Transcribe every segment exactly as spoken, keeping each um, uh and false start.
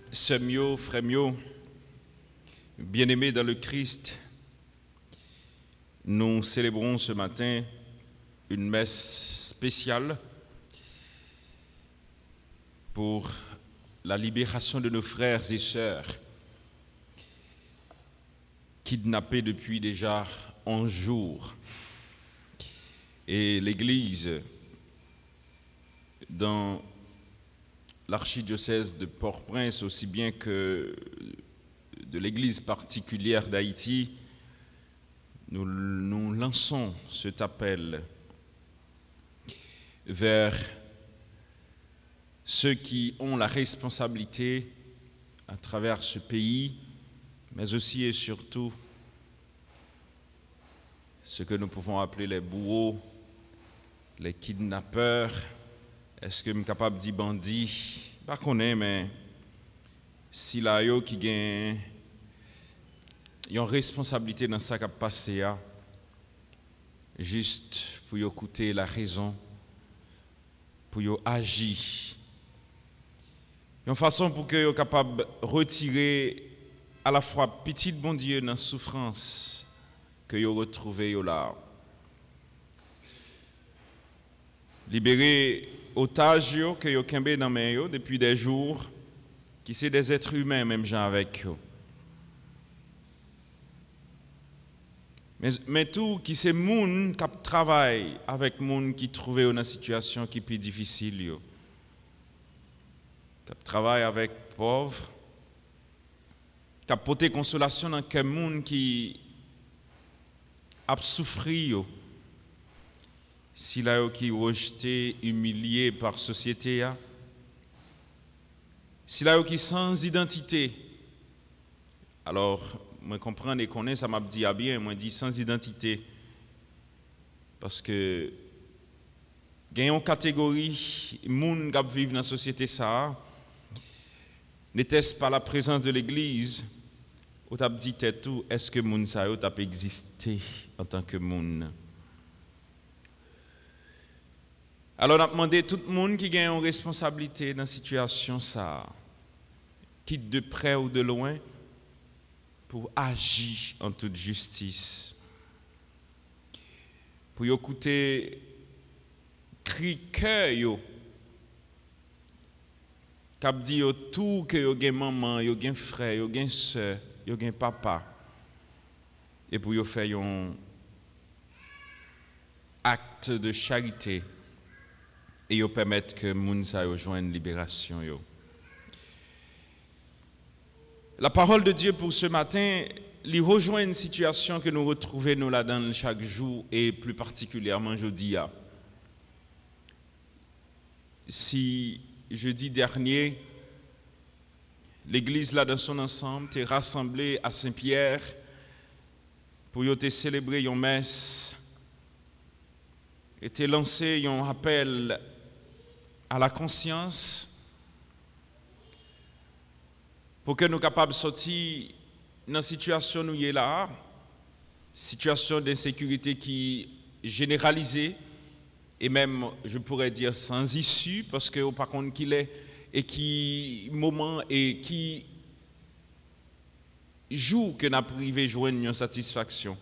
Sœurs, frères, bien-aimés dans le Christ, nous célébrons ce matin une messe spéciale pour la libération de nos frères et sœurs kidnappés depuis déjà onze jours. Et l'Église, dans l'archidiocèse de Port-au-Prince, aussi bien que de l'Église particulière d'Haïti, nous, nous lançons cet appel vers ceux qui ont la responsabilité à travers ce pays, mais aussi et surtout ce que nous pouvons appeler les bourreaux, les kidnappeurs. Est-ce que je suis capable de dire bandits? Je ne connais pas, mais si là, yo qui gagne une responsabilité dans ça qui a passé, juste pour écouter la raison, pour agir. Une façon pour que vous capable de retirer à la fois petit bon Dieu dans la souffrance que vous retrouvez là. Libérer otages que vous avez dans les mains depuis des jours, qui sont des êtres humains, même gens avec eux. Mais, mais tout qui c'est moun qui travaille avec moun qui trouve dans une situation qui est plus difficile, yo. Qui travaille avec pauvres, qui porte consolation dans quel moun qui a souffert, si là qui rejeté, humilié par la société, si là qui sans identité. Alors moi comprends et connais, ça m'a dit ah bien, moi dit sans identité, parce que il y a une catégorie moun qui vivent dans la société ça, n'était-ce pas la présence de l'Église? Ou t'as dit tout, est-ce que moun sa yo t'a existé en tant que moun? Alors on a demandé tout le monde qui a une responsabilité dans cette situation ça, quitte de près ou de loin, pour agir en toute justice, pour écouter cri cœur yo, cap dit tout que yo gen maman, yo gen frère, yo gen sœur, yo gen papa, et pour yo faire un acte de charité et yo permettre que moun sa yo joigne libération yo. La parole de Dieu pour ce matin, il rejoint une situation que nous retrouvons nous là-dedans chaque jour et plus particulièrement jeudi. Si jeudi dernier, l'Église là dans son ensemble est rassemblée à Saint-Pierre pour y te célébrer une messe, était lancé un appel à la conscience pour que nous soyons capables de sortir dans la situation où nous sommes là, situation d'insécurité qui est généralisée et même, je pourrais dire, sans issue, parce que par contre qu'il est et qui moment et qui jour que nous avons privé joindre une satisfaction.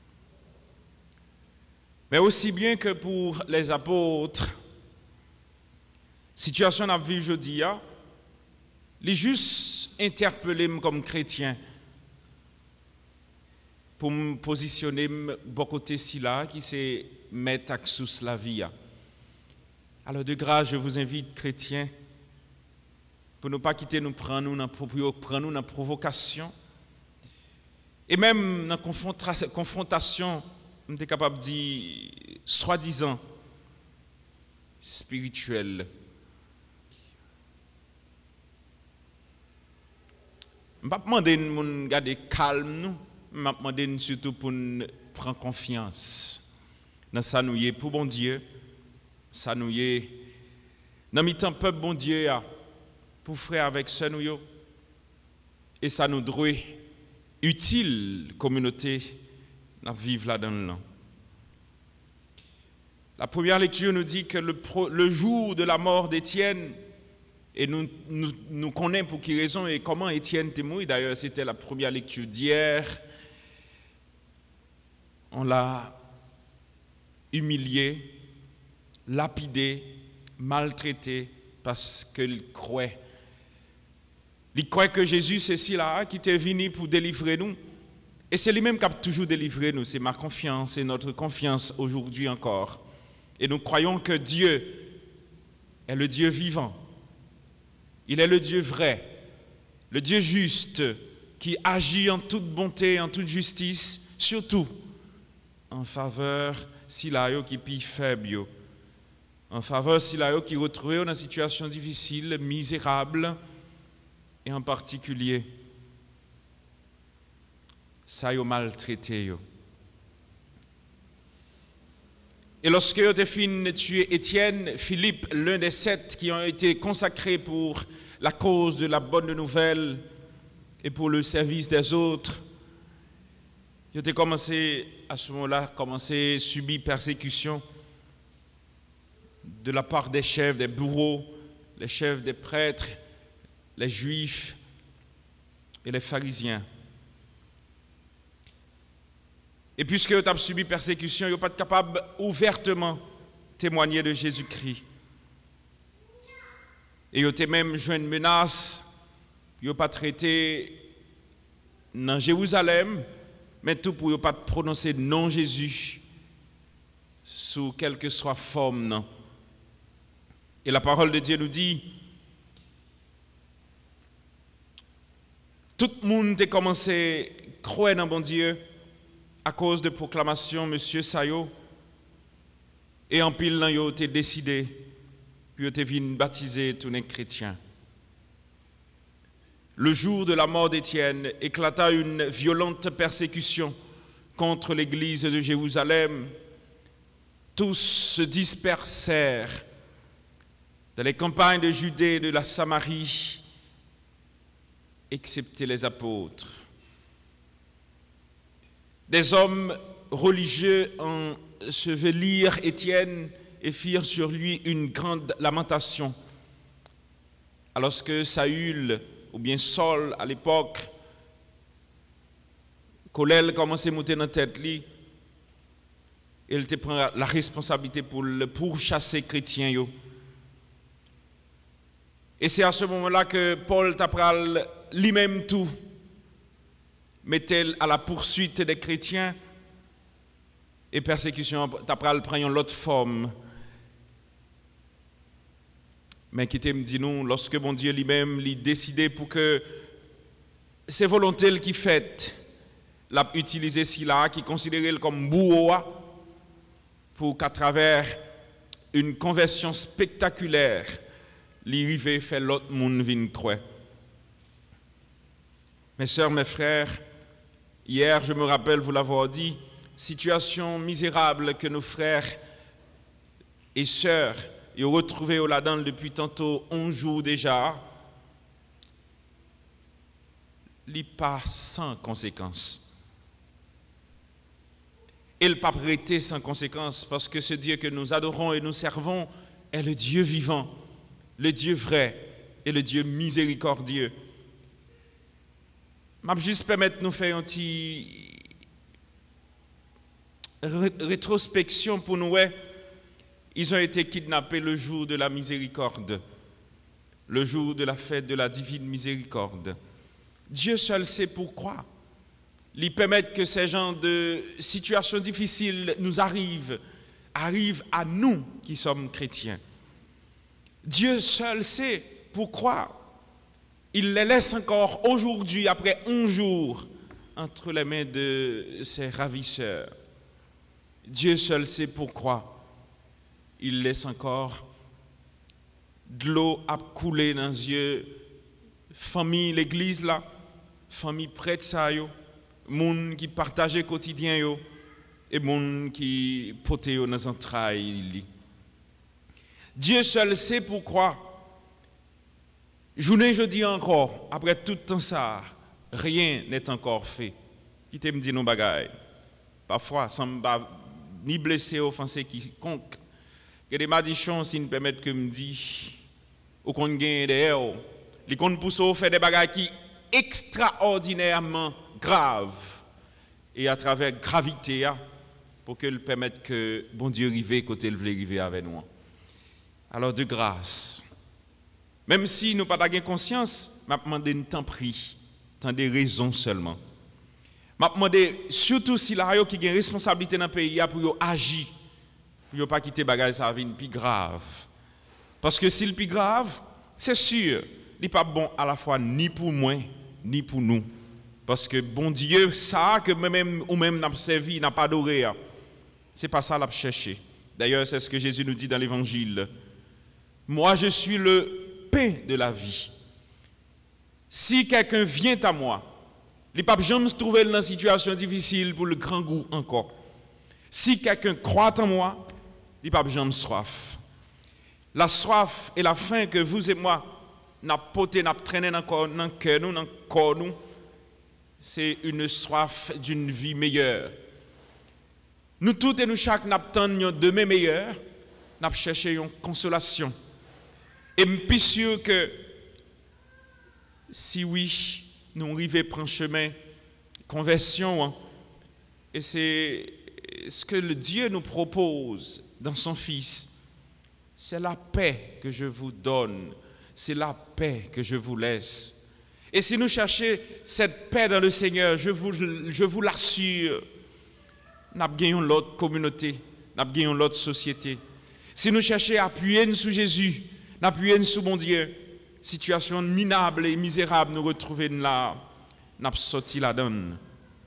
Mais aussi bien que pour les apôtres, situation qu'on vit aujourd'hui, les juste interpeller comme chrétien pour me positionner bon côté si là qui c'est mettre axus la vie. Alors de grâce, je vous invite chrétiens pour ne pas quitter nous prendre nous prendre nous dans provocation et même dans confrontation, on est capable de dire soi-disant spirituelle. Je ne vais pas demander de garder calme, nous. Je vais demander surtout pour prendre confiance dans ça nous y est pour bon Dieu, ça nous y est dans le temps peuple bon Dieu pour frère avec sœur nous et ça nous doit utile communauté à vivre là dans le land. La première lecture nous dit que le, pro, le jour de la mort d'Étienne Et nous, nous, nous connaissons pour quelle raison et comment Étienne témoigne. D'ailleurs, c'était la première lecture d'hier. On l'a humilié, lapidé, maltraité parce qu'il croit. Il croit que Jésus, c'est celui-là qui était venu pour délivrer nous. Et c'est lui-même qui a toujours délivré nous. C'est ma confiance et notre confiance aujourd'hui encore. Et nous croyons que Dieu est le Dieu vivant. Il est le Dieu vrai, le Dieu juste, qui agit en toute bonté, en toute justice, surtout en faveur de ceux qui sont faibles, en faveur de ceux qui sont retrouvés dans une situation difficile, misérable, et en particulier, ça y maltraité. Et lorsque vous avez fini de tuer Étienne, Philippe, l'un des sept qui ont été consacrés pour la cause de la bonne nouvelle et pour le service des autres, vous avez commencé à ce moment-là, commencé à subir persécution de la part des chefs, des bourreaux, les chefs des prêtres, les juifs et les pharisiens. Et puisque vous avez subi persécution, vous n'êtes pas capable ouvertement de témoigner de Jésus-Christ. Et vous avez même joué une menace, vous n'avez pas traité dans Jérusalem, mais tout pour ne pas prononcer non Jésus sous quelle que soit forme. Non. Et la parole de Dieu nous dit, tout le monde a commencé à croire dans bon Dieu, à cause de proclamation, Monsieur Sayo, et en pile, ils ont été décidé, puis ils ont été baptisés tous les chrétiens. Le jour de la mort d'Étienne, éclata une violente persécution contre l'église de Jérusalem. Tous se dispersèrent dans les campagnes de Judée et de la Samarie, excepté les apôtres. Des hommes religieux ensevelirent Étienne et firent sur lui une grande lamentation. Alors que Saül, ou bien Saul à l'époque, colère commençait à monter dans la tête, il te prend la responsabilité pour le pourchasser chrétien. Et c'est à ce moment-là que Paul t'apprend lui-même tout, mettait à la poursuite des chrétiens et persécution t'apprend prendre l'autre forme. Mais qui me dit nous, lorsque mon Dieu lui-même l'a décidé pour que c'est volonté qui fait, l'a utilisé cela, qui considérait comme bourreau, pour qu'à travers une conversion spectaculaire, l'arrivée fait l'autre monde vienne croire. Mes sœurs, mes frères, hier, je me rappelle vous l'avoir dit, situation misérable que nos frères et sœurs et retrouvés au là-dedans depuis tantôt onze jours déjà, il pas sans conséquence. Il pas prêté sans conséquence parce que ce Dieu que nous adorons et nous servons est le Dieu vivant, le Dieu vrai et le Dieu miséricordieux. Je vais juste permettre de nous faire une petite rétrospection pour nous. Ils ont été kidnappés le jour de la miséricorde, le jour de la fête de la divine miséricorde. Dieu seul sait pourquoi. Il permet que ces genres de situations difficiles nous arrivent, arrivent à nous qui sommes chrétiens. Dieu seul sait pourquoi. Il les laisse encore aujourd'hui, après onze jours, entre les mains de ses ravisseurs. Dieu seul sait pourquoi. Il laisse encore de l'eau à couler dans les yeux. Famille, l'église là, famille prête ça, yo, monde qui partageait quotidien yo, et monde qui potait dans les entrailles. Dieu seul sait pourquoi. Journée, je dis encore, après tout le temps ça, rien n'est encore fait. Qui te me dit nos bagailles. Parfois, ça me va ni blesser, offenser quiconque. Que des madichons, s'ils me permettent que me dit, ou qu'on gagne derrière, li qu'on pousse au faire des bagages qui extraordinairement graves et à travers gravité pour que le permette que bon Dieu arrive côté le veut arriver avec nous. Alors de grâce, même si nous pas de conscience, m'a demandé une temps pris, tant des raisons seulement. M'a demandé surtout si la qui a une responsabilité dans le pays pour agir, pour ne pas quitter bagage ça vie plus grave. Parce que si le plus grave, c'est sûr, il n'est pas bon à la fois ni pour moi ni pour nous. Parce que bon Dieu, ça que même ou même n'a servi, n'a pas adoré, c'est pas ça l'a cherché. D'ailleurs, c'est ce que Jésus nous dit dans l'évangile. Moi, je suis le pain de la vie. Si quelqu'un vient à moi, il ne peut jamais se trouver dans une situation difficile pour le grand goût encore. Si quelqu'un croit en moi, il ne peut jamais soif. La soif et la faim que vous et moi n'a poté, n'a traîné dans le cœur, dans le corps, nous, c'est une soif d'une vie meilleure. Nous tous et nous chaque n'attendons demain meilleur, nous cherchons une consolation. Et je suis sûr que si oui, nous arrivons à prendre chemin conversion, hein, et c'est ce que le Dieu nous propose dans son Fils, c'est la paix que je vous donne, c'est la paix que je vous laisse. Et si nous cherchons cette paix dans le Seigneur, je vous, je vous l'assure, nous avons l'autre communauté, nous avons l'autre société. Si nous cherchons à appuyer sur Jésus, nous appuyons sur mon Dieu, situation minable et misérable, nous retrouvons là, nous avons sorti la donne.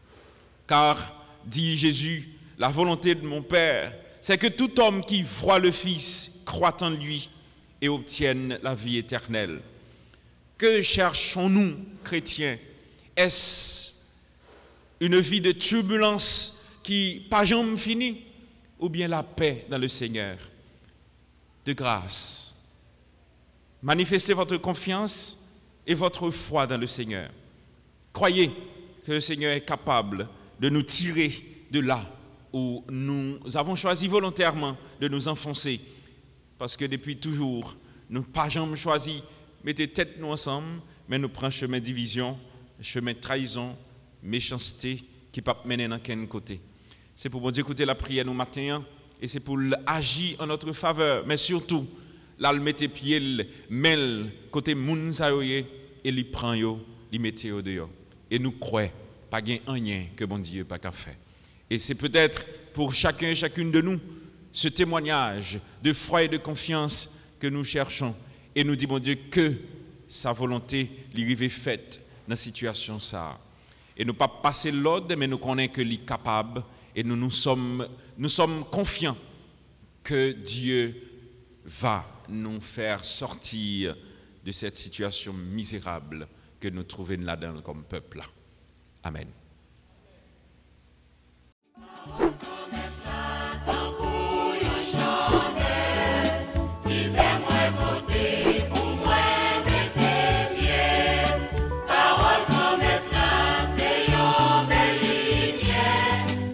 Car, dit Jésus, la volonté de mon Père, c'est que tout homme qui voit le Fils croit en lui et obtienne la vie éternelle. Que cherchons-nous, chrétiens? Est-ce une vie de turbulence qui pas jamais finit, ou bien la paix dans le Seigneur? De grâce, manifestez votre confiance et votre foi dans le Seigneur. Croyez que le Seigneur est capable de nous tirer de là où nous avons choisi volontairement de nous enfoncer. Parce que depuis toujours, nous n'avons pas jamais choisi mettez tête nous ensemble, mais nous prenons chemin de division, chemin de trahison, méchanceté, qui ne peut pas mener dans quel côté. C'est pour bon Dieu écouter la prière nous matin, et c'est pour agir en notre faveur, mais surtout, là, le mettre pied, le mêle, côté moun sayoye, et il prend yo, il mette yo dehors. Et nous croyons, pas gain rien que bon Dieu pas qu'à faire. Et c'est peut-être pour chacun et chacune de nous, ce témoignage de foi et de confiance que nous cherchons. Et nous disons, bon Dieu, que sa volonté lui est faite dans cette situation. Ça. Et nous pas passer l'ordre, mais nous connaissons que lui est capable. Et nous, nous, sommes, nous sommes confiants que Dieu va nous faire sortir de cette situation misérable que nous trouvons là-dedans comme peuple. Amen.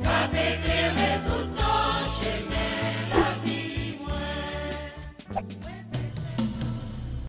When